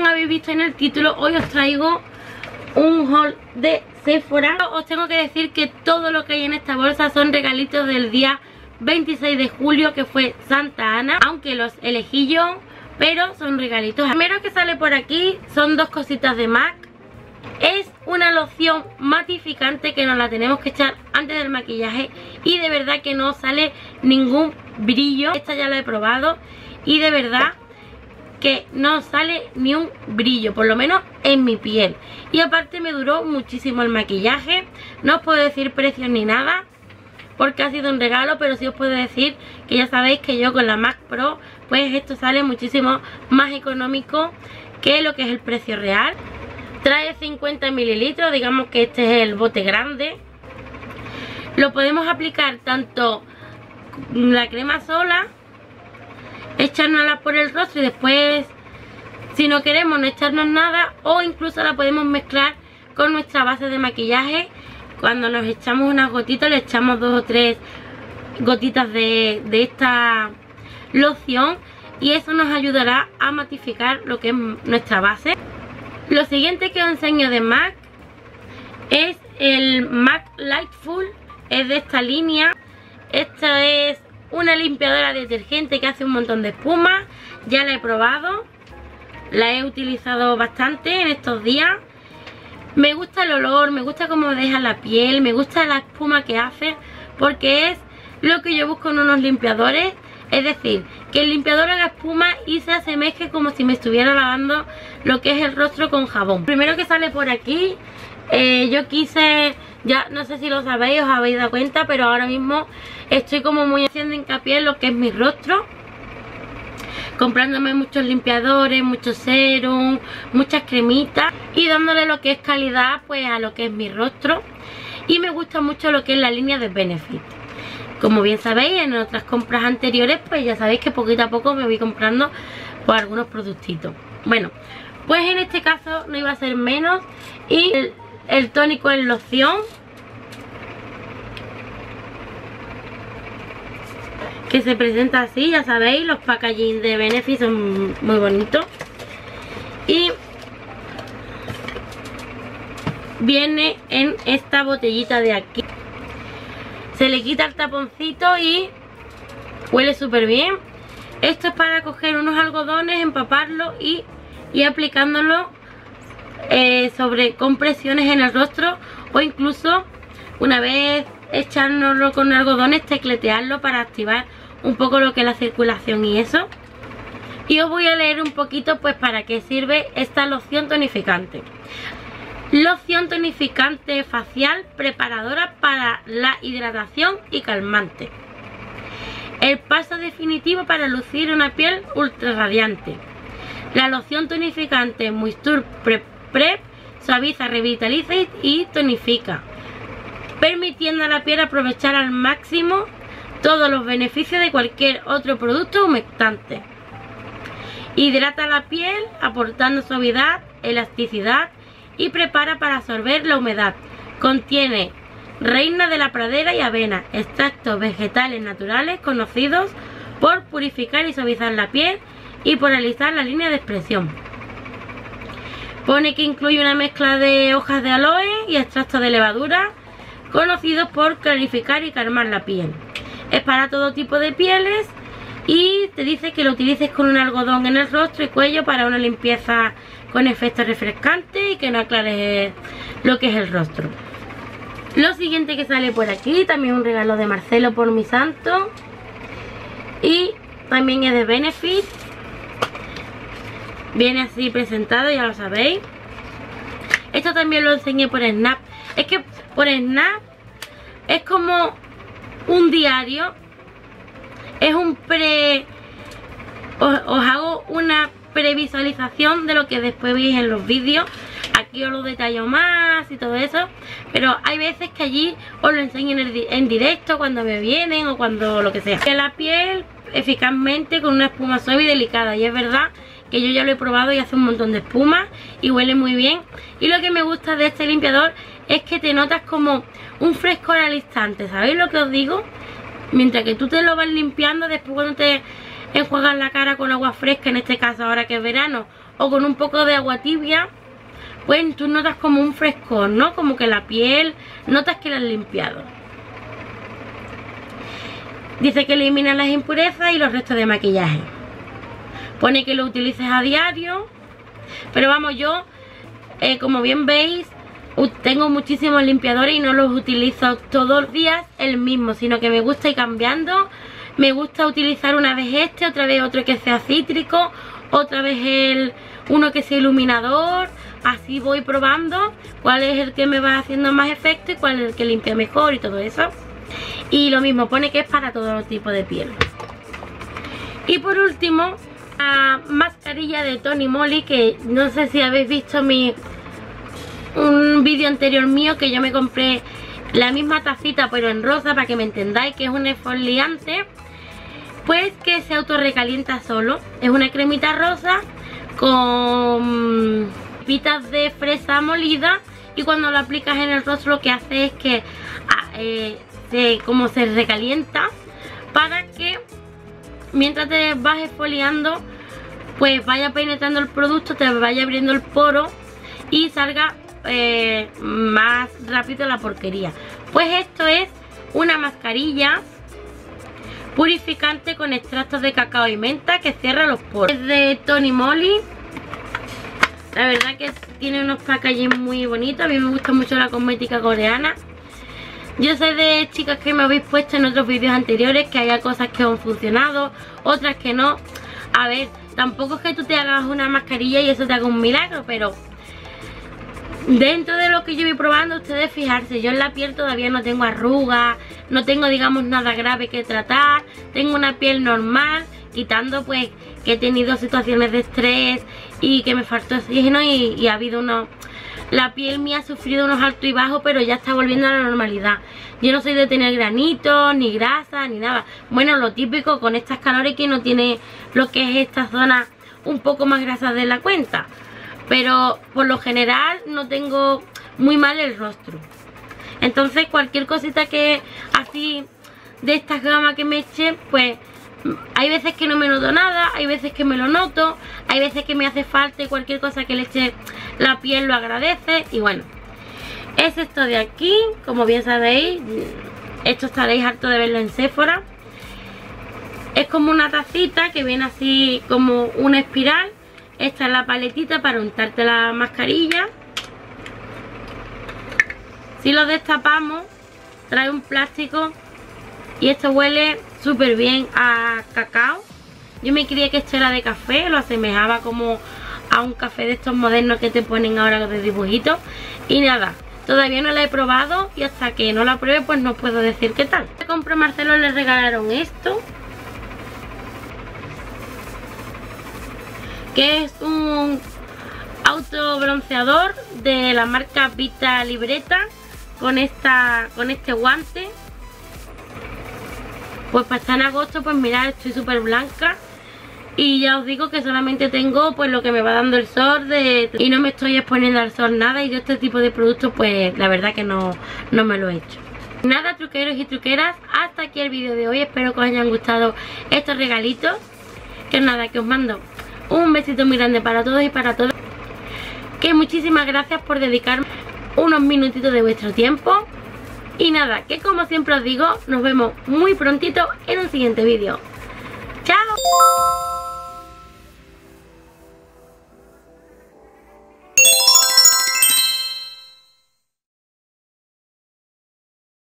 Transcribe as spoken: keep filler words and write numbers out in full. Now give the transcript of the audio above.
bien habéis visto en el título, hoy os traigo un haul de Sephora. Os tengo que decir que todo lo que hay en esta bolsa son regalitos del día veintiséis de julio, que fue Santa Ana, aunque los elegí yo, pero son regalitos. Lo primero que sale por aquí son dos cositas de MAC. Es una loción matificante que nos la tenemos que echar antes del maquillaje y de verdad que no sale ningún brillo. Esta ya la he probado y de verdad que no sale ni un brillo, por lo menos en mi piel. Y aparte me duró muchísimo el maquillaje. No os puedo decir precios ni nada porque ha sido un regalo, pero sí os puedo decir que ya sabéis que yo con la MAC Pro pues esto sale muchísimo más económico que lo que es el precio real. Trae cincuenta mililitros, digamos que este es el bote grande. Lo podemos aplicar tanto la crema sola, echárnosla por el rostro y después, si no queremos, no echarnos nada, o incluso la podemos mezclar con nuestra base de maquillaje. Cuando nos echamos unas gotitas, le echamos dos o tres gotitas de, de esta loción y eso nos ayudará a matificar lo que es nuestra base. Lo siguiente que os enseño de MAC es el MAC Lightful, es de esta línea. Esta es una limpiadora detergente que hace un montón de espuma. Ya la he probado, la he utilizado bastante en estos días. Me gusta el olor, me gusta cómo deja la piel, me gusta la espuma que hace, porque es lo que yo busco en unos limpiadores. Es decir, que el limpiador haga espuma y se asemeje como si me estuviera lavando lo que es el rostro con jabón. Primero que sale por aquí, eh, yo quise, ya no sé si lo sabéis, os habéis dado cuenta, pero ahora mismo estoy como muy haciendo hincapié en lo que es mi rostro, comprándome muchos limpiadores, muchos serum, muchas cremitas y dándole lo que es calidad pues a lo que es mi rostro. Y me gusta mucho lo que es la línea de Benefit. Como bien sabéis, en otras compras anteriores pues ya sabéis que poquito a poco me voy comprando pues algunos productitos. Bueno, pues en este caso no iba a ser menos. Y el, el tónico en loción, que se presenta así, ya sabéis, los packaging de Benefit son muy bonitos. Y viene en esta botellita de aquí. Se le quita el taponcito y huele súper bien. Esto es para coger unos algodones, empaparlo y, y aplicándolo eh, sobre compresiones en el rostro, o incluso una vez echárnoslo con algodones, tecletearlo para activar un poco lo que es la circulación y eso. Y os voy a leer un poquito pues para qué sirve esta loción tonificante. Loción tonificante facial preparadora para la hidratación y calmante. El paso definitivo para lucir una piel ultra radiante. La loción tonificante Moisture Prep, Prep suaviza, revitaliza y tonifica, permitiendo a la piel aprovechar al máximo todos los beneficios de cualquier otro producto humectante. Hidrata la piel aportando suavidad, elasticidad y prepara para absorber la humedad. Contiene reina de la pradera y avena, extractos vegetales naturales conocidos por purificar y suavizar la piel y por alisar la línea de expresión. Pone que incluye una mezcla de hojas de aloe y extractos de levadura conocidos por clarificar y calmar la piel. Es para todo tipo de pieles y te dice que lo utilices con un algodón en el rostro y cuello para una limpieza con efecto refrescante y que no aclare lo que es el rostro. Lo siguiente que sale por aquí, también un regalo de Marcelo por mi santo, y también es de Benefit. Viene así presentado, ya lo sabéis. Esto también lo enseñé por Snap. Es que por Snap es como un diario, es un pre... os, os hago una previsualización de lo que después veis en los vídeos. Aquí os lo detallo más y todo eso, pero hay veces que allí os lo enseño en, el, en directo cuando me vienen o cuando lo que sea. Que la piel eficazmente con una espuma suave y delicada, y es verdad que yo ya lo he probado y hace un montón de espuma y huele muy bien. Y lo que me gusta de este limpiador es que te notas como un frescor al instante, ¿sabéis lo que os digo? Mientras que tú te lo vas limpiando, después cuando te enjuagas la cara con agua fresca, en este caso ahora que es verano, o con un poco de agua tibia, pues tú notas como un frescor, ¿no? Como que la piel, notas que la has limpiado. Dice que elimina las impurezas y los restos de maquillaje. Pone que lo utilices a diario. Pero vamos, yo, eh, como bien veis, tengo muchísimos limpiadores y no los utilizo todos los días el mismo, sino que me gusta ir cambiando. Me gusta utilizar una vez este, otra vez otro que sea cítrico, otra vez el uno que sea iluminador. Así voy probando cuál es el que me va haciendo más efecto y cuál es el que limpia mejor y todo eso. Y lo mismo, pone que es para todos los tipos de piel. Y por último, la mascarilla de Tony Moly, que no sé si habéis visto mi un vídeo anterior mío, que yo me compré la misma tacita pero en rosa, para que me entendáis, que es un exfoliante pues que se autorrecalienta solo. Es una cremita rosa con pitas de fresa molida, y cuando lo aplicas en el rostro lo que hace es que eh, se, como se recalienta, para que mientras te vas exfoliando pues vaya penetrando el producto, te vaya abriendo el poro y salga eh, más rápido la porquería. Pues esto es una mascarilla purificante con extractos de cacao y menta que cierra los poros. Es de Tony Moly. La verdad que tiene unos packaging muy bonitos. A mí me gusta mucho la cosmética coreana. Yo sé de chicas que me habéis puesto en otros vídeos anteriores que haya cosas que han funcionado, otras que no. A ver, tampoco es que tú te hagas una mascarilla y eso te haga un milagro, pero dentro de lo que yo voy probando, ustedes fijarse, yo en la piel todavía no tengo arrugas, no tengo, digamos, nada grave que tratar, tengo una piel normal, quitando pues que he tenido situaciones de estrés y que me faltó oxígeno y, y ha habido unos... La piel mía ha sufrido unos altos y bajos, pero ya está volviendo a la normalidad. Yo no soy de tener granitos, ni grasa, ni nada. Bueno, lo típico con estas calores, que no tiene lo que es esta zona un poco más grasa de la cuenta. Pero por lo general no tengo muy mal el rostro. Entonces cualquier cosita que así de estas gamas que me eche, pues hay veces que no me noto nada, hay veces que me lo noto, hay veces que me hace falta y cualquier cosa que le eche la piel lo agradece. Y bueno, es esto de aquí, como bien sabéis, esto estaréis harto de verlo en Sephora. Es como una tacita que viene así como una espiral. Esta es la paletita para untarte la mascarilla. Si lo destapamos, trae un plástico y esto huele súper bien a cacao. Yo me creía que esto era de café, lo asemejaba como a un café de estos modernos que te ponen ahora de dibujitos. Y nada, todavía no la he probado y hasta que no la pruebe pues no puedo decir qué tal. Me compré a Marcelo, le regalaron esto, que es un autobronceador de la marca Vita Libreta, con esta con este guante. Pues para estar en agosto, pues mirad, estoy súper blanca. Y ya os digo que solamente tengo pues lo que me va dando el sol de, y no me estoy exponiendo al sol nada. Y yo este tipo de productos pues la verdad que no, no me lo he hecho. Nada, truqueros y truqueras, hasta aquí el vídeo de hoy. Espero que os hayan gustado estos regalitos. Que nada, que os mando un besito muy grande para todos y para todas. Que muchísimas gracias por dedicarme unos minutitos de vuestro tiempo. Y nada, que como siempre os digo, nos vemos muy prontito en un siguiente vídeo.